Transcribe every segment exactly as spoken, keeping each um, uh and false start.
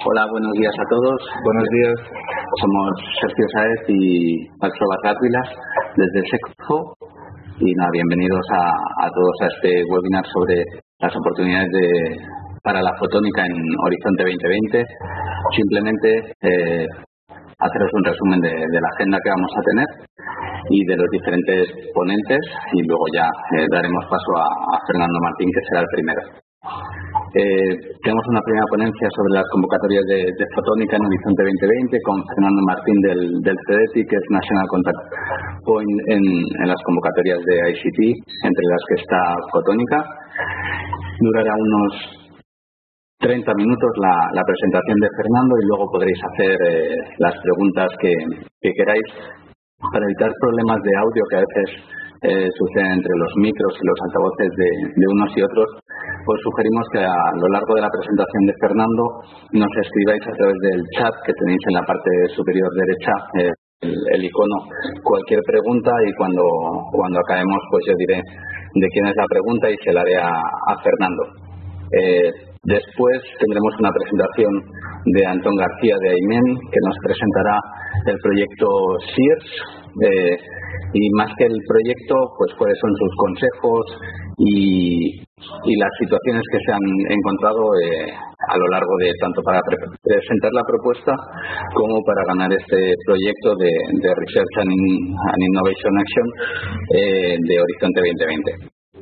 Hola, buenos días a todos. Buenos días. Somos Sergio Sáez y Axel Batárvilas desde SECFO y nada, bienvenidos a, a todos a este webinar sobre las oportunidades de, para la fotónica en Horizonte veinte veinte. Simplemente eh, haceros un resumen de, de la agenda que vamos a tener y de los diferentes ponentes y luego ya eh, daremos paso a, a Fernando Martín, que será el primero. Eh, tenemos una primera ponencia sobre las convocatorias de, de fotónica en Horizonte veinte veinte con Fernando Martín del, del CEDETI, que es National Contact Point en, en las convocatorias de I C T, entre las que está fotónica. Durará unos treinta minutos la, la presentación de Fernando y luego podréis hacer eh, las preguntas que, que queráis. Para evitar problemas de audio que a veces eh, suceden entre los micros y los altavoces de, de unos y otros, os sugerimos que a lo largo de la presentación de Fernando nos escribáis a través del chat que tenéis en la parte superior derecha, eh, el, el icono, cualquier pregunta, y cuando, cuando acabemos pues yo diré de quién es la pregunta y se la haré a, a Fernando. Eh, después tendremos una presentación de Antón García de AIMEN, que nos presentará el proyecto SEARS, eh, y más que el proyecto, pues cuáles son sus consejos y, y las situaciones que se han encontrado eh, a lo largo de tanto para pre presentar la propuesta como para ganar este proyecto de, de Research and, and Innovation Action eh, de Horizonte veinte veinte.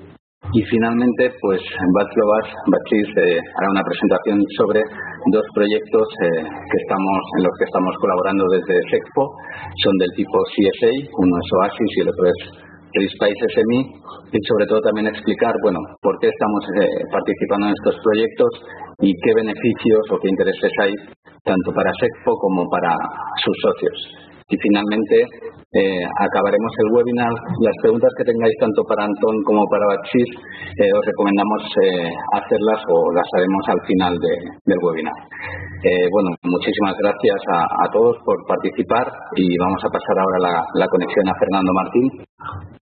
Y finalmente, pues Václav Bachis eh, hará una presentación sobre dos proyectos eh, que estamos, en los que estamos colaborando desde SECFO. Son del tipo C S A, uno es OASIS y el otro es RISPACE S M I, y sobre todo también explicar, bueno, por qué estamos eh, participando en estos proyectos y qué beneficios o qué intereses hay tanto para SECFO como para sus socios. Y finalmente eh, acabaremos el webinar. Las preguntas que tengáis tanto para Antón como para Bachis eh, os recomendamos eh, hacerlas o las haremos al final de, del webinar. Eh, bueno, muchísimas gracias a, a todos por participar y vamos a pasar ahora la, la conexión a Fernando Martín.